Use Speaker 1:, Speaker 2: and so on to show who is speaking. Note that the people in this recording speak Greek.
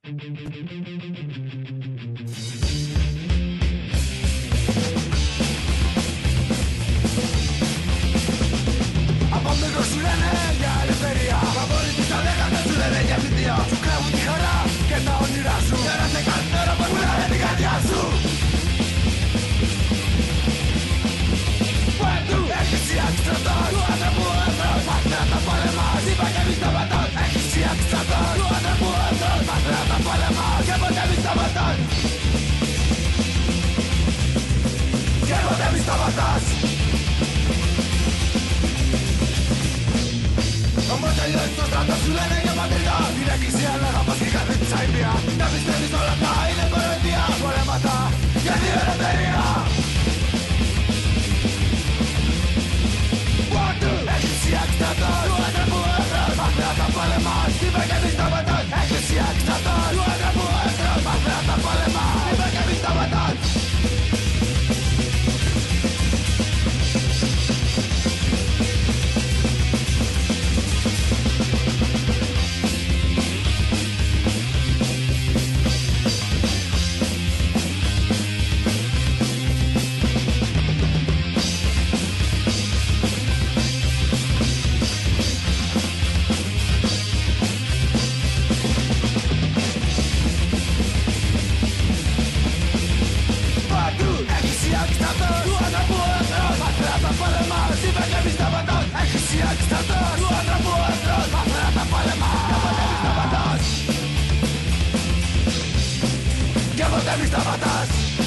Speaker 1: Από μικρό σου λένε για ελευθερία. Μα μπορεί τις τα λέγανε σου λένε για θητεία. Σου κρέμουν τη χαρά και τα όνειρά σου. Για να σε καλύτερο πως πουλάνε την καρδιά σου. Παντού έχεις η αντιστρατός του άνθρωπου άντρος. Μάθε να τα πολεμάς, είπα και μη σταματάς. Έχεις η αντιστρατός του άνθρωπου άντρος. Μάθε να τα πολεμάς και ποτέ μη σταματάς. Και ποτέ μη σταματάς. Όμως τελειώνεις στο στρατό σου λένε για πατρίδα. Την εκκλησία να αγαπάς και κάθε της αηδία. Να πιστεύεις όλα αυτά είναι κοροϊδία. Πολέματα για την ελευθερία. Παντού εκκλησία στρατός του άνθρωπου άντρος. Μάθε να τα πολεμάς, είπε και μη σταματάς. Εκκλησία στρατός του άνθρωπου άντρος. Μάθε να τα πολεμάς, είπε και μη σταματάς. Και ποτέ μη σταματάς.